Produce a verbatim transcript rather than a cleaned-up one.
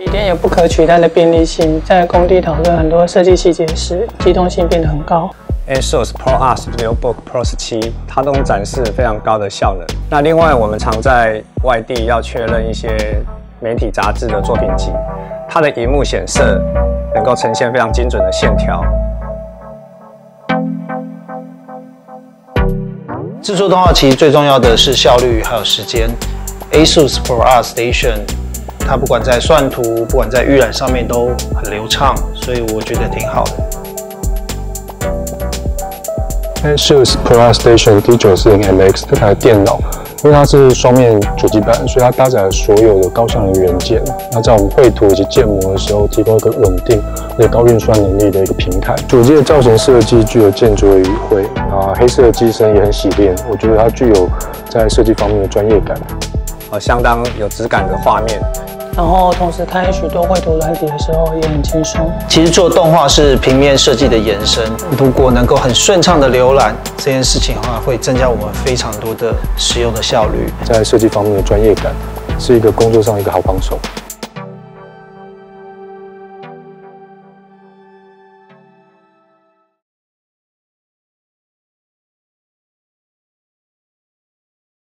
笔电有不可取代的便利性，在工地讨论很多设计细节时，机动性变得很高。 ASUS ProArt VivoBook Pro 十七，它都展示非常高的效能。那另外，我们常在外地要确认一些媒体杂志的作品集，它的萤幕显色能够呈现非常精准的线条。 制作动画其实最重要的是效率还有时间。ASUS ProArt Station 它不管在算图，不管在预览上面都很流畅，所以我觉得挺好的。 ASUS ProArt Station D 九四零 M X 这台电脑，因为它是双面主机板，所以它搭载了所有的高效能元件。那在我们绘图以及建模的时候，提供一个稳定而且高运算能力的一个平台。主机的造型设计具有建筑的语汇，啊，黑色的机身也很洗练，我觉得它具有在设计方面的专业感。 呃，相当有质感的画面。 然后同时开许多绘图软体的时候也很轻松。 其实做动画是平面设计的延伸，如果能够很顺畅的浏览这件事情的话，会增加我们非常多的使用的效率。 在设计方面的专业感，是一个工作上一个好帮手。